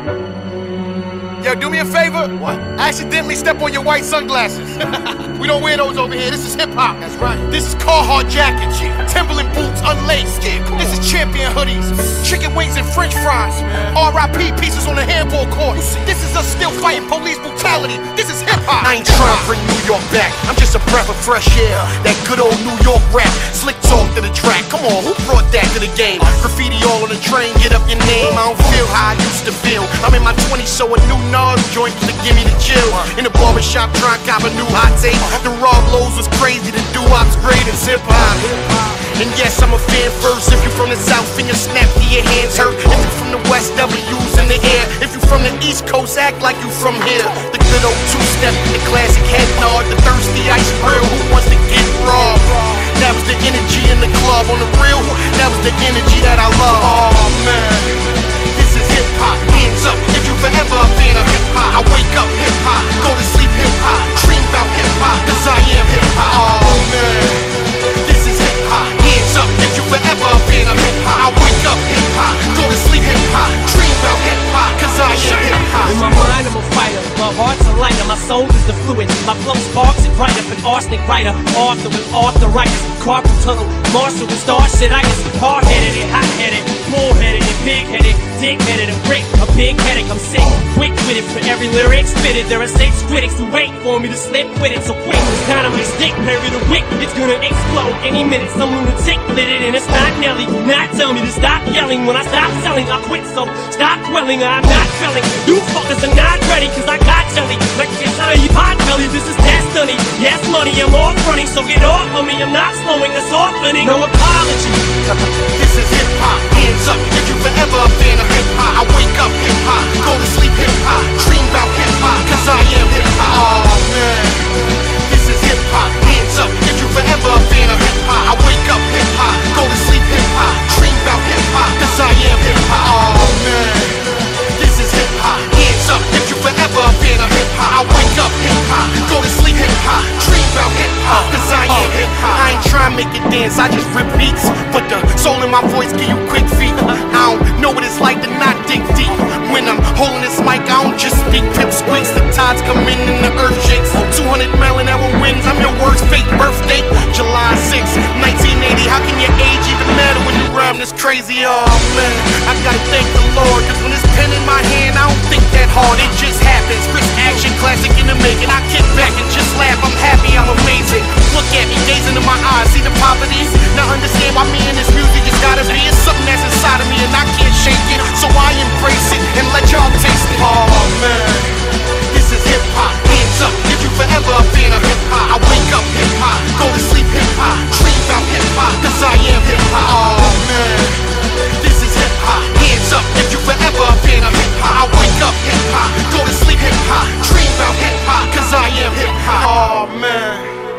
Yo, do me a favor. What? Accidentally step on your white sunglasses. We don't wear those over here. This is hip-hop. That's right. This is Carhartt jackets, Timberland boots unlaced. This is Champion hoodies, chicken wings and french fries. R.I.P. pieces on the handball court. This is us still fighting police brutality. This is hip-hop. I ain't trying to bring New York back. I'm just a breath of fresh air. That good old New York rap. Slick talk to the track. Come on, who brought that to the game? Graffiti all on the train, get up your name. I don't feel how I used to feel. I'm in my 20s, so a new Nard joint to give me the chill. In the barbershop trying to cop a new hot take. The raw blows was crazy, the doo-wops great as hip-hop. And yes, I'm a fan first. If you from the south and you snap to your hands hurt. If you from the west, W's in the air. If you from the east coast, act like you from here. The good old two-step, the classic head nod. The thirsty ice grill, who wants to get raw? That was the energy in the club. On the real, that was the energy that I love. Oh man, this is hip-hop. Hands up if you forever a fan of hip-hop. I wake up hip-hop, go to sleep hip-hop, dream about hip-hop, cause I am hip-hop. Oh man, this is hip-hop. Hands up if you forever a fan of hip-hop. I wake up hip-hop, go to sleep hip-hop, dream about hip-hop, cause I am hip-hop. In my mind I'm a fighter, my heart's a lighter, my soul is the fluid. My flow sparks it bright up an arsenic writer. Author with arthritis, carpal tunnel, Marshall with star shit. I get hard-headed and hot-headed, bull-headed and big-headed, dick-headed and brick, a big headache. I'm sick, quick with it for every lyric spitted. There are 6 critics who wait for me to slip with it. So quick, it's kind of my stick, bury the wick. It's gonna explode any minute. Some lunatic lit it and it's not Nelly. Not tell me to stop yelling. When I stop selling, I quit. So stop quelling, I'm not felling. You fuckers are not ready, cause I got jelly. Like it's out of you pot belly, this is destiny. Yes, money, I'm off running, so get off of me. I'm not slowing, that's off-running. No apology. This is hip-hop. Hands up if you forever a fan of hip-hop. I wake up hip-hop, go to sleep hip-hop, dream about hip-hop, cause I am hip-hop. Oh man, this is hip-hop. Hands up if you forever a fan of hip-hop. I wake up hip-hop, go to sleep hip-hop, dream about hip-hop, cause I am hip-hop. Oh man, this is hip-hop. Hands up if you forever a fan of hip-hop. I wake up hip-hop, go to sleep hip-hop, dream about hip-hop, cause I am hip-hop. I ain't trying to make it dance, I just rip beats. But the soul in my voice give you quick feet. I don't know what it's like to not dig deep. When I'm holding this mic, I don't just speak. Pip squeaks, the tides come in and the earth shakes. 200 mile an hour winds, I'm your worst fate. Birthday, July 6, 1980. How can your age even matter when you rhyme this crazy? Oh man, I gotta thank the Lord, cause when it's pen in my hand, I don't think that hard. It just happens. Chris action, classic in the making. I kick back and just laugh. I'm happy, I'm amazing. Look at me, gaze into my eyes, see the poverty. Now understand why me and this music has gotta be. It's something that's inside of me and I can't shake it. So I embrace it and let y'all taste it. Oh man, this is hip-hop. Hands up if you forever a fan of hip-hop. I wake up hip-hop, go to sleep hip-hop, dream about hip-hop, cause I am hip-hop. Oh man, this is hip-hop. Hands up if you forever a fan of hip-hop. I wake up hip-hop, go to sleep hip-hop, dream about hip-hop, cause I am hip-hop. Oh man.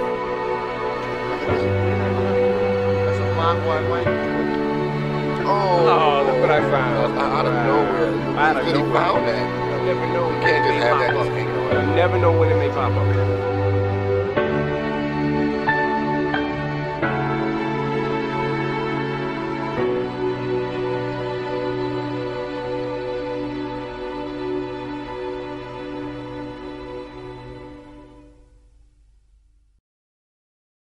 Oh, look what I found. Out of nowhere. Out of Really nowhere. found that. You never know. You can't just have that just hanging around. You never know when it may pop up.